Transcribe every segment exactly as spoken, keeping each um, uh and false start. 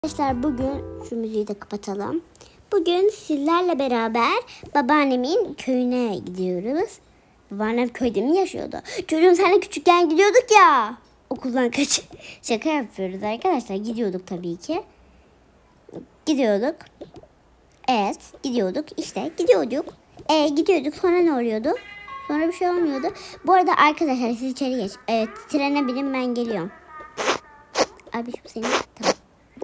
Arkadaşlar bugün şu müziği de kapatalım. Bugün sizlerle beraber babaannemin köyüne gidiyoruz. Babaannem köyde mi yaşıyordu? Çocuğum senle küçükken gidiyorduk ya. Okuldan kaç. Şaka yapıyoruz arkadaşlar. Gidiyorduk tabii ki. Gidiyorduk. Evet gidiyorduk. İşte gidiyorduk. E gidiyorduk. Sonra ne oluyordu? Sonra bir şey olmuyordu. Bu arada arkadaşlar siz içeri geç. Evet trene binin ben geliyorum. Abi şu senin. Tamam.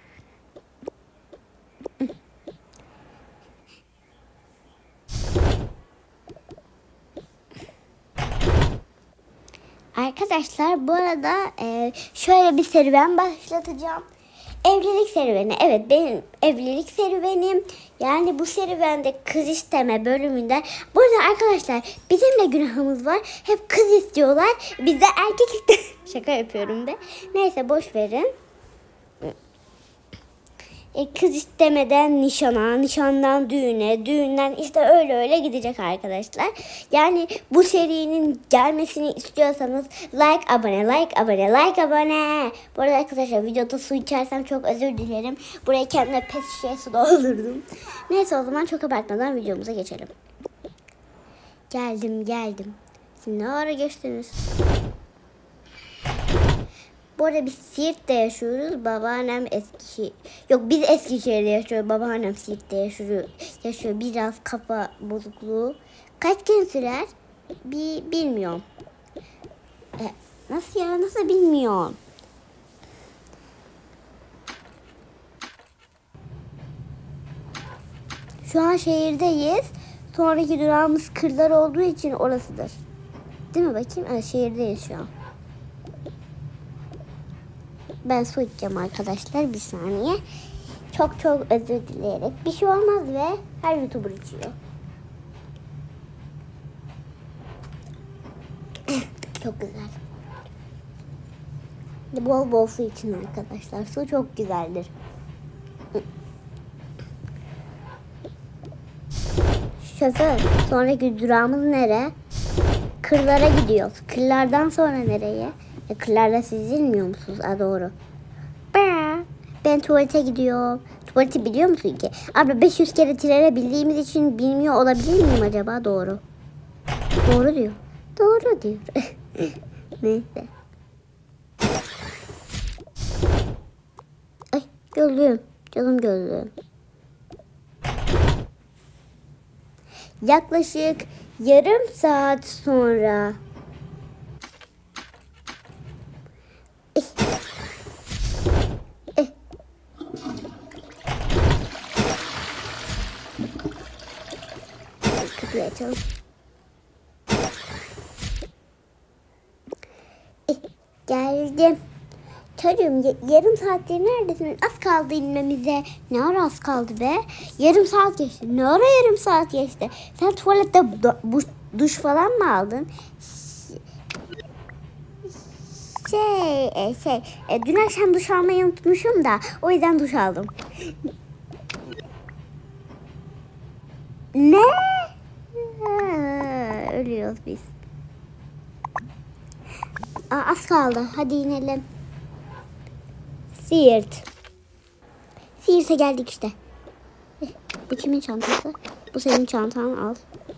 Arkadaşlar bu arada e, şöyle bir serüven başlatacağım. Evlilik serüveni. Evet benim evlilik serüvenim. Yani bu serüvende kız isteme bölümünde. Bu arada arkadaşlar bizim de günahımız var. Hep kız istiyorlar. Biz de erkek istiyoruz. Şaka yapıyorum be. Neyse boş verin. E, kız istemeden nişana, nişandan düğüne, düğünden işte öyle öyle gidecek arkadaşlar. Yani bu serinin gelmesini istiyorsanız like, abone, like, abone, like, abone. Bu arada arkadaşlar videoda su içersem çok özür dilerim. Buraya kendime pet şişeye su doldurdum. Neyse o zaman çok abartmadan videomuza geçelim. Geldim geldim. Siz ne ara geçtiniz? Bu arada biz Siirt'te yaşıyoruz. Babaannem Eskişehir. Yok biz Eskişehir'de yaşıyoruz. Babaannem Siirt'te yaşıyor. yaşıyor. Biraz kafa bozukluğu. Kaç gün sürer? Bir bilmiyorum. E, nasıl ya? Nasıl bilmiyorum? Şu an şehirdeyiz. Sonraki durağımız Kırlar olduğu için orasıdır. Değil mi bakayım? Evet şehirdeyiz şu an. Ben su içeceğim arkadaşlar bir saniye. Çok çok özür dileyerek. Bir şey olmaz ve her YouTuber içiyor. Çok güzel. Bol bol su için arkadaşlar. Su çok güzeldir. Şoför, sonraki durağımız nere? Kırlara gidiyoruz. Kırlardan sonra nereye? E, Kırlarda siz bilmiyor musunuz? Ha, doğru. Ben tuvalete gidiyorum. Tuvaleti biliyor musun ki? Abla beş yüz kere trene bildiğimiz için bilmiyor olabilir miyim acaba? Doğru. Doğru diyor. Doğru diyor. Neyse. Ay gözlüğüm. Canım gözlüğüm. Yaklaşık yarım saat sonra. Kapıyı açalım. Eh, geldim. Çocuğum yarım saattir neredesin? Az kaldı inmemize. Ne ara az kaldı be? Yarım saat geçti. Ne ara yarım saat geçti? Sen tuvalette bu, duş falan mı aldın? Şey, e, şey. E, dün akşam duş almayı unutmuşum da o yüzden duş aldım. Ne? Ha, ölüyoruz biz. Aa, az kaldı. Hadi inelim. Siirt. Siirt'e geldik işte. Bu kimin çantası? Bu senin çantan, al.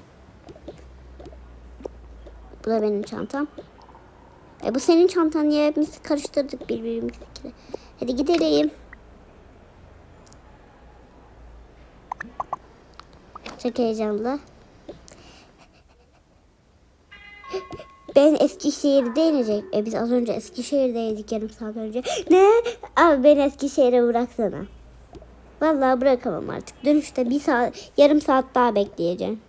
Bu da benim çantam. E, bu senin çantan diye hepimiz karıştırdık birbirimizi. Hadi gidelim. Çok heyecanlı. Ben Eskişehir'de inecek. E biz az önce Eskişehir'deydik yarım saat önce. Ne? Abi beni Eskişehir'e bıraksana. Vallahi bırakamam artık. Dönüşte bir saat, yarım saat daha bekleyeceğim.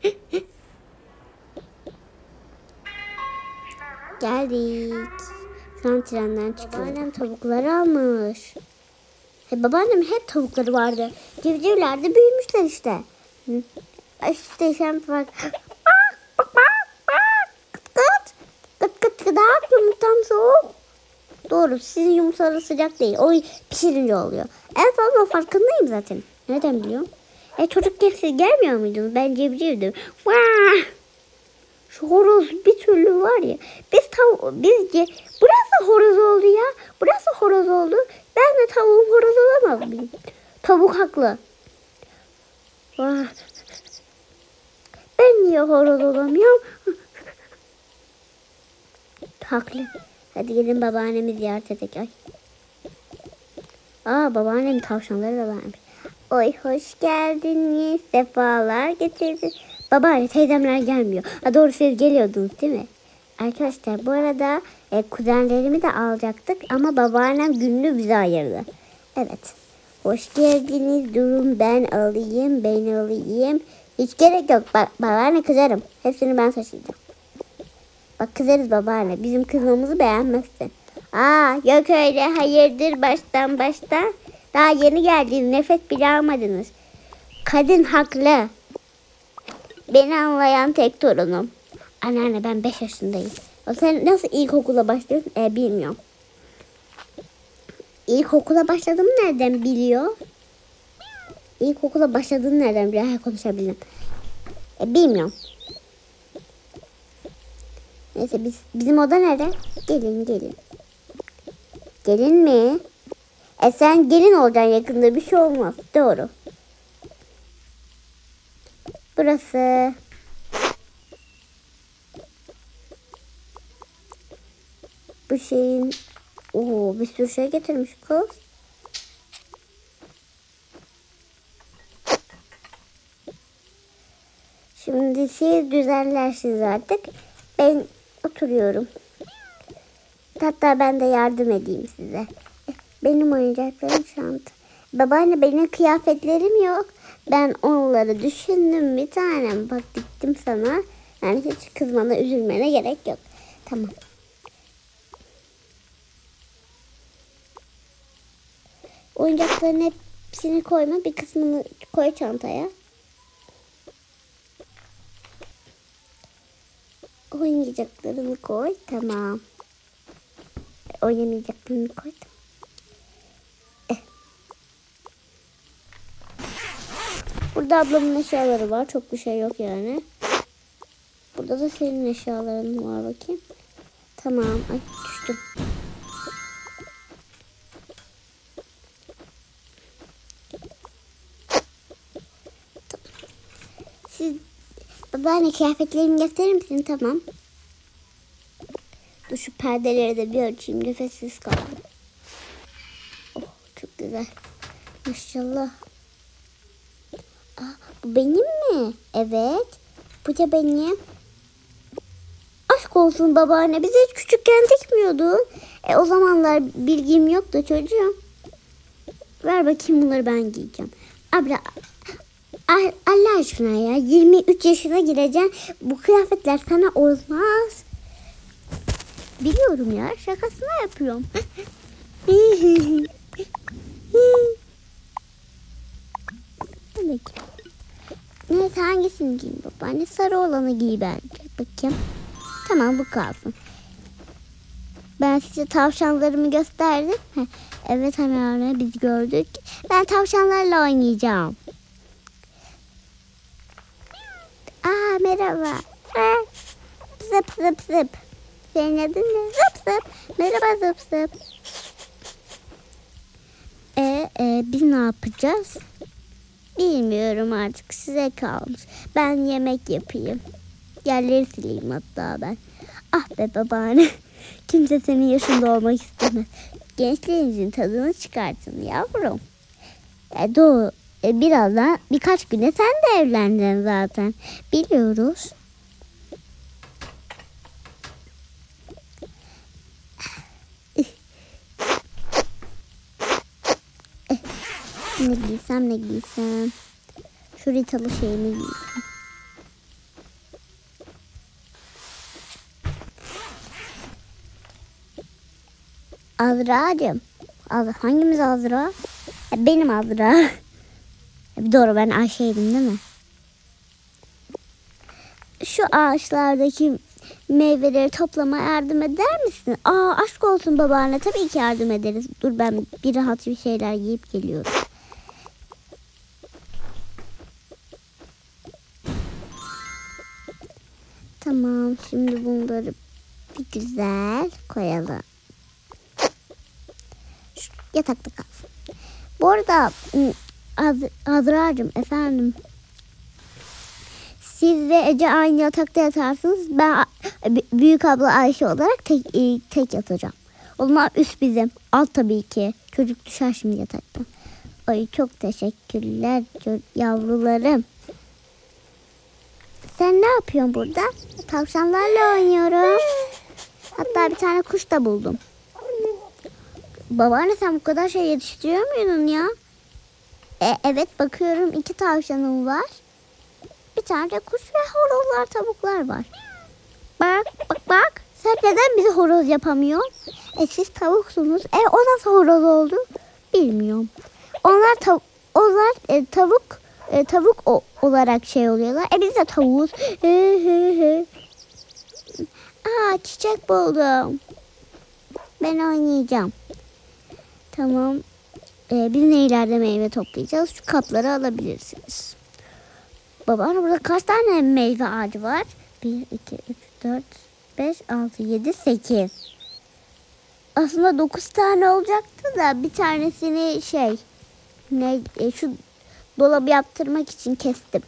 Geldik. Şu an trenden çıkıyor. Babaannem tavukları almış. He, babaannem hep tavukları vardı. Civcivler de büyümüşler işte. Hı. İşte sen bak. Bak bak bak. Kıt kıt. Kıt kıt kıdak yumurtam soğuk. Doğru sizin yumurtaları sıcak değil. O pişirince oluyor. En fazla farkındayım zaten. Nereden biliyorum? E çocukken siz gelmiyor muydunuz? Ben civcivdim. Vaa! Şu horoz bir türlü var ya. Biz tav biz burası horoz oldu ya. Burası horoz oldu. Ben de tavuğum horoz olamaz mıyım? Tavuk haklı. Ah. Ben niye horoz olamıyorum? Haklı. Hadi gelin babaannemi ziyaret edelim. Ay. Aa, babaannem tavşanları da varmış. Oy, hoş geldiniz. Sefalar getirdin. Babaanne, teyzemler gelmiyor. Ha, doğru, siz geliyordunuz değil mi? Arkadaşlar, bu arada e, kuzenlerimi de alacaktık ama babaannem gününü bize ayırdı. Evet. Hoş geldiniz. Durun ben alayım. Ben alayım. Hiç gerek yok. Ba babaanne, kızarım. Hepsini ben taşıyacağım. Bak, kızarız babaanne. Bizim kızmamızı beğenmezsin. Aa, yok öyle. Hayırdır baştan baştan. Daha yeni geldiniz. Nefes bile almadınız. Kadın haklı. Beni anlayan tek torunum. Anneanne, ben beş yaşındayım. O sen nasıl ilkokula başlıyorsun? E, bilmiyorum. İlkokula başladım nereden biliyor? İlkokula başladığını nereden biliyor? Ha, konuşabilirim. E, bilmiyorum. Neyse, biz, bizim oda nerede? Gelin gelin. Gelin mi? E sen gelin olacaksın yakında, bir şey olmaz. Doğru. Burası. Bu şeyin... Oo, bir sürü şey getirmiş kız. Şimdi siz düzenlersiniz artık. Ben oturuyorum. Hatta ben de yardım edeyim size. Benim oyuncaklarım şanta. Babaanne, benim kıyafetlerim yok. Ben onları düşündüm bir tanem. Bak, diktim sana. Yani hiç kızmana, üzülmene gerek yok. Tamam. Oyuncakların hepsini koyma. Bir kısmını koy çantaya. Oyuncaklarını koy. Tamam. Oynamayacaklarını koydum. Eh. Burada ablamın eşyaları var. Çok bir şey yok yani. Burada da senin eşyaların var, bakayım. Tamam. Ay, düştüm. Siz babaanne, kıyafetlerimi gösterir misin? Tamam. Dur, şu perdeleri de bir ölçeyim. Nefessiz kaldım. Oh, çok güzel. Maşallah. Aa, bu benim mi? Evet. Bu da benim. Aşk olsun babaanne. Bize hiç küçükken dikmiyordun. E, o zamanlar bilgim yoktu çocuğum. Ver bakayım, bunları ben giyeceğim. Abla, Allah aşkına ya. yirmi üç yaşına gireceksin. Bu kıyafetler sana olmaz. Biliyorum ya. Şakasına yapıyorum. Peki. Neyse, hangisini giyeyim babaanne? Sarı olanı giy bence. Bakayım. Tamam, bu kalsın. Ben size tavşanlarımı gösterdim. Heh, evet anneanne, biz gördük. Ben tavşanlarla oynayacağım. Aa, merhaba. Ha, zıp zıp zıp. Senin adın ne? Zıp zıp. Merhaba zıp zıp. E, e, biz ne yapacağız? Bilmiyorum, artık size kalmış. Ben yemek yapayım. Yerleri sileyim hatta ben. Ah be babaanne. Kimse senin yaşında olmak istemez. Gençliğinizin tadını çıkartın yavrum. E, doğru. E, birazdan birkaç güne sen de evlendin zaten. Biliyoruz. Ne giysem ne giysem. Şu ritalı şeyimi giyeyim. Azra'cığım. Az, hangimiz Azra? E, benim Azra. E, doğru, ben Ayşe'ydim değil mi? Şu ağaçlardaki meyveleri toplamaya yardım eder misin? Aa, aşk olsun babaanne, tabii ki yardım ederiz. Dur, ben bir rahat bir şeyler giyip geliyorum. Tamam, şimdi bunları bir güzel koyalım. yatakta kalsın. Bu arada Az- Azra'cığım efendim. Siz ve Ece aynı yatakta yatarsınız. Ben büyük abla Ayşe olarak tek, tek yatacağım. O zaman üst bizim. Alt tabii ki. Çocuk düşer şimdi yataktan. Ay çok teşekkürler yavrularım. Sen ne yapıyorsun burada? Tavşanlarla oynuyorum. Hatta bir tane kuş da buldum. Babaanne sen bu kadar şey yetiştiriyor muydun ya? E, evet bakıyorum iki tavşanım var. Bir tane de kuş ve horozlar tavuklar var. Bak bak bak. Sen neden bizi horoz yapamıyorsun? E siz tavuksunuz. E o nasıl horoz oldu? Bilmiyorum. Onlar tav onlar e, tavuk e, tavuk o olarak şey oluyorlar. E biz de tavuğuz. Aa çiçek buldum. Ben oynayacağım. Tamam. Ee, biz ne ileride meyve toplayacağız? Şu kapları alabilirsiniz. Babaanne burada kaç tane meyve ağacı var? bir, iki, üç, dört, beş, altı, yedi, sekiz. Aslında dokuz tane olacaktı da bir tanesini şey ne e, şu dolabı yaptırmak için kestim.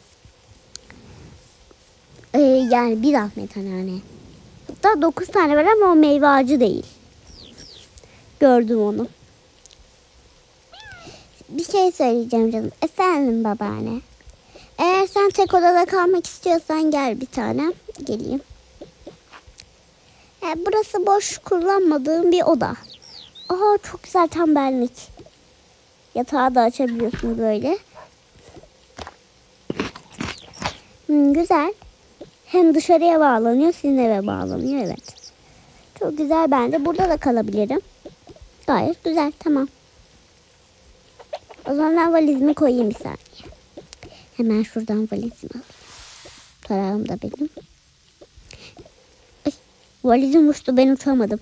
Ee, yani bir zahmet hani. Hatta dokuz tane var ama o meyve ağacı değil. Gördüm onu. Bir şey söyleyeceğim canım. Efendim babaanne. Eğer sen tek odada kalmak istiyorsan gel bir tane. Geleyim. E, burası boş kullanmadığım bir oda. Aha çok güzel tam benlik. Yatağı da açabiliyorsun böyle. Hmm, güzel. Hem dışarıya bağlanıyor, sizin eve bağlanıyor. Evet. Çok güzel, ben de burada da kalabilirim. Gayet güzel, tamam. O zaman ben valizimi koyayım bir saniye. Hemen şuradan valizimi alayım. Tarağım da benim. Ay, valizim uçtu, ben uçamadım.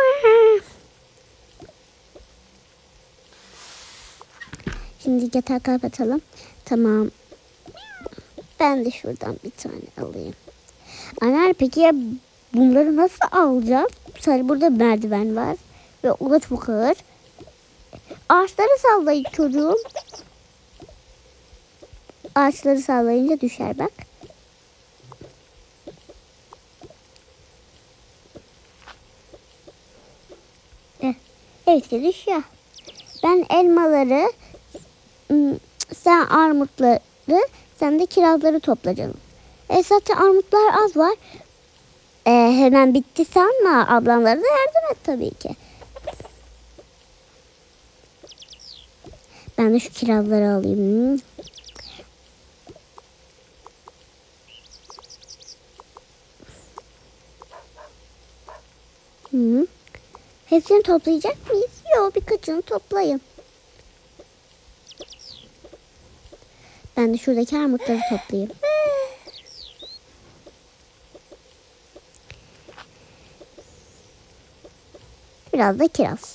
Şimdi yatağı kapatalım. Tamam. Ben de şuradan bir tane alayım. Anneanne peki ya bunları nasıl alacağım? Sadece burada merdiven var. Ve o da çok ağır. Ağaçları sallayın çocuğum. Ağaçları sallayınca düşer bak. Eh, evet düşüyor. Ben elmaları, sen armutları, sen de kirazları topla canım. E zaten armutlar az var. E, hemen bitti sanma. Ablamlara da yardım et tabii ki. Ben de şu kirazları alayım. Hı. Hepsini toplayacak mıyız? Yok, birkaçını toplayayım. Ben de şuradaki armutları toplayayım. Biraz da kiraz.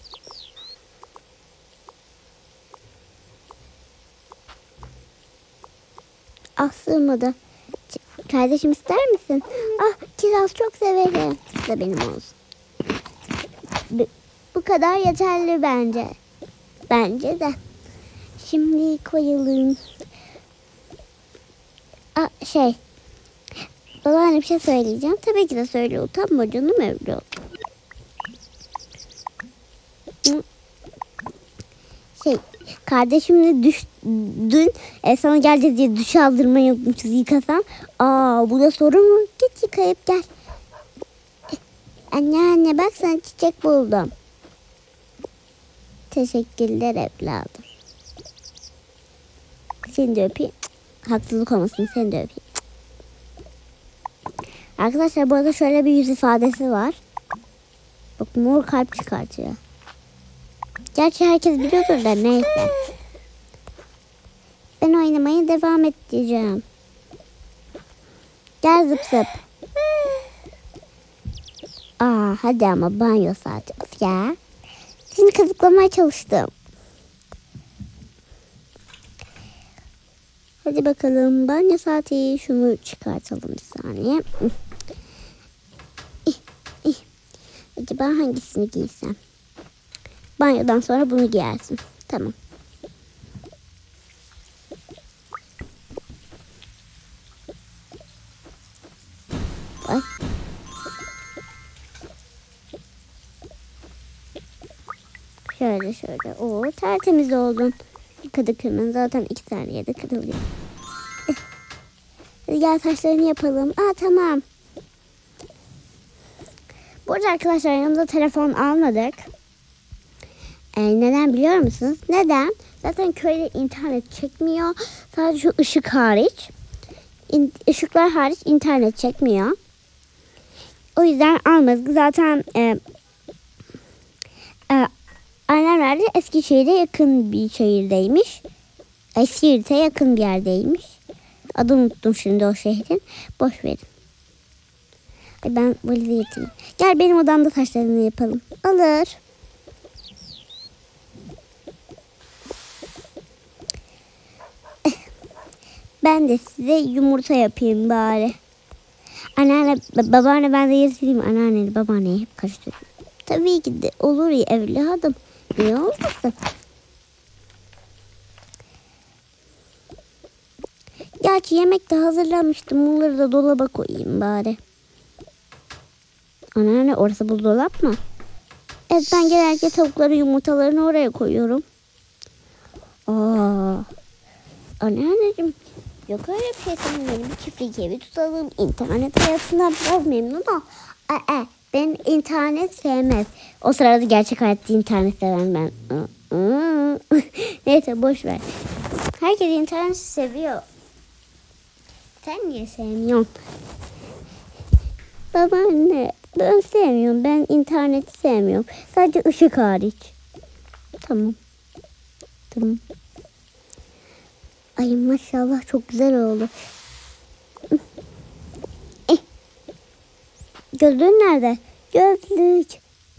Ah sığmadı. Kardeşim ister misin? Ah kiraz çok severim. Bu da benim olsun. Bu, bu kadar yeterli bence. Bence de. Şimdi koyalım. Ah şey. Babaanne bir şey söyleyeceğim. Tabii ki de söyle. Utanma canım evladım. Şey, kardeşimle düş, dün e, sana geleceğiz diye duş aldırmayı unutmuşuz, yıkasam. Aa bu da sorun mu? Git yıkayıp gel. E, anne anne bak sana çiçek buldum. Teşekkürler evladım. Seni de öpeyim. Haksızlık olmasın, seni de öpeyim. Arkadaşlar bu arada şöyle bir yüz ifadesi var. Bak mor kalp çıkartıyor. Gerçi herkes biliyordur da neyse. Ben oynamaya devam edeceğim. Gel zıp zıp. Aa hadi ama banyo saati. Of ya. Seni kazıklamaya çalıştım. Hadi bakalım banyo saati. Şunu çıkartalım bir saniye. Acaba hangisini giysem? Banyodan sonra bunu giyersin. Tamam. Ay. Şöyle şöyle. Oo, tertemiz oldun. Yıkadık hemen. Zaten iki saniyede kırılıyor. Eh. Hadi gel saçlarını yapalım. Aa, tamam. Bu arada arkadaşlar yanımıza telefon almadık. Ee, neden biliyor musunuz? Neden? Zaten köyde internet çekmiyor. Sadece şu ışık hariç. İn, ışıklar hariç internet çekmiyor. O yüzden almadık. Zaten e, e, annemler de Eskişehir'e yakın bir şehirdeymiş. Eskişehir'e yakın bir yerdeymiş. Adını unuttum şimdi o şehrin. Boş verin. Ay, ben valizi getireyim. Gel benim odamda saçlarını yapalım. Alır. Ben de size yumurta yapayım bari. Anneanne, babaanne ben de yazayım. Anneanneyle babaanneyi hep karıştırıyorum. Tabii ki de olur ya evladım. Niye olmasın? Gerçi yemek de hazırlamıştım. Bunları da dolaba koyayım bari. Anneanne orası buzdolap mı? Evet, ben genellikle tavukları yumurtalarını oraya koyuyorum. Aa, anneanneciğim. Yok öyle bir şey. Senin benim bir çiftlik evi tutalım. İnternet hayatından biraz memnun ol. Aa, ben internet sevmez. O sırada gerçek hayatta internet seven ben. Neyse boş ver. Herkes interneti seviyor. Sen niye sevmiyorsun? Babaanne ben sevmiyorum. Ben interneti sevmiyorum. Sadece ışık hariç. Tamam. Tamam. Ay maşallah çok güzel oldu. Eh. Gözlüğün nerede? Gözlük.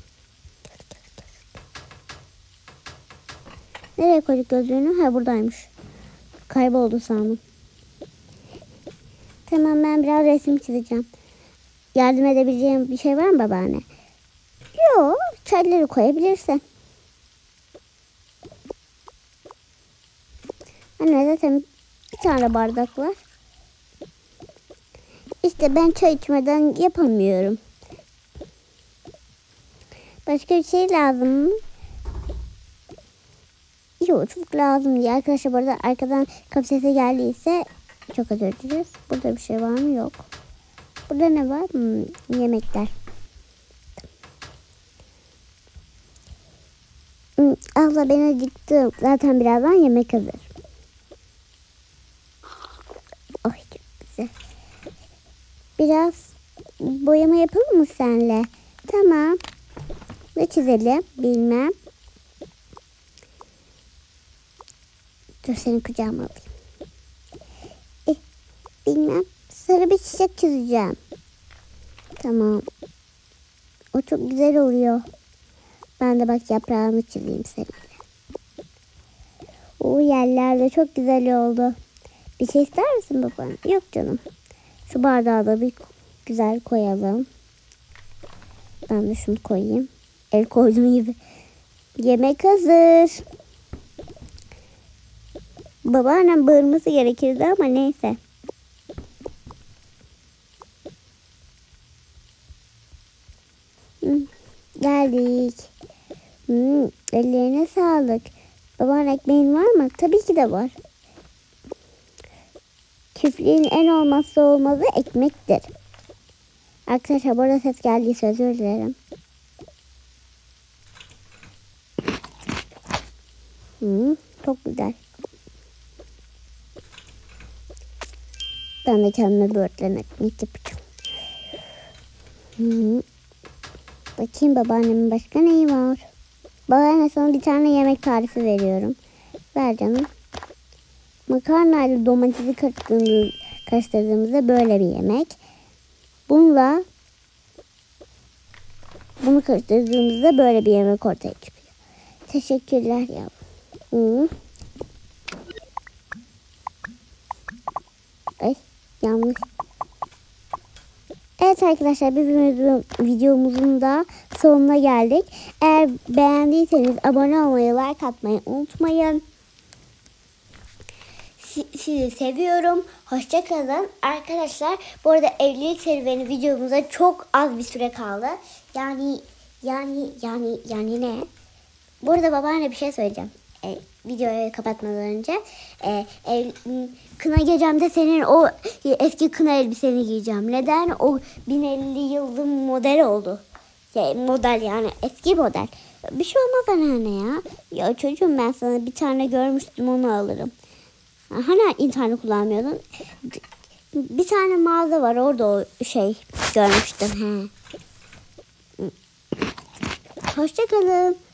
Nereye koyduk gözlüğünü? Ha, buradaymış. Kayboldu sandım. Tamam, ben biraz resim çizeceğim. Yardım edebileceğim bir şey var mı babaanne? Yok, çayları koyabilirsin. Anne zaten bir tane bardak var. İşte ben çay içmeden yapamıyorum. Başka bir şey lazım mı? Yok, çok lazım değil. Arkadaşlar bu arada arkadan kapı sesi geldiyse çok özür dileriz. Burada bir şey var mı? Yok. Burada ne var? Hmm, yemekler. Hmm, abla ben acıktım. Zaten birazdan yemek hazır. Ay çok güzel. Biraz boyama yapalım mı senle? Tamam. Ne çizelim? Bilmem. Dur seni kucağıma alayım. Eh, bilmem. Sarı bir çiçek çizeceğim. Tamam. O çok güzel oluyor. Ben de bak yaprağını çizeyim seninle. O yerler de çok güzel oldu. Bir şey ister misin baba? Yok canım. Şu bardağı da bir güzel koyalım. Ben de şunu koyayım. El koyduğum gibi. Yemek hazır. Babaannem bağırması gerekirdi ama neyse. Hmm, geldik. Hmm, ellerine sağlık. Babaanne ekmeğin var mı? Tabii ki de var. Çiftliğin en olmazsa olmazı ekmektir. Arkadaşlar burada ses geldiyse özür dilerim. Hmm, çok güzel. Ben de kendime böğürtlen ekmek yapacağım. Hmm. Bakayım babaannemin başka neyi var? Babaanne sana bir tane yemek tarifi veriyorum. Ver canım. Makarna ile domatesi karıştırdığımız, karıştırdığımızda böyle bir yemek. Bununla bunu karıştırdığımızda böyle bir yemek ortaya çıkıyor. Teşekkürler yavrum. Hmm. Ay yanlış. Evet Evet arkadaşlar, bir video- videomuzun da sonuna geldik. Eğer beğendiyseniz abone olmayı, like atmayı unutmayın. Si- Sizi seviyorum. Hoşça kalın. Arkadaşlar, bu arada evlilik serüveni videomuza çok az bir süre kaldı. Yani yani yani yani ne? Bu arada babaanne bir şey söyleyeceğim. E, videoyu kapatmadan önce. E, ev, kına gecemde senin o eski kına elbiseni giyeceğim. Neden? O bin elli yılın model oldu. Şey, model yani eski model. Bir şey olmaz anneanne ya. Ya çocuğum, ben sana bir tane görmüştüm, onu alırım. Hani internet kullanmıyordun? Bir tane mağaza var orada, o şey görmüştüm. He. Hoşça kalın.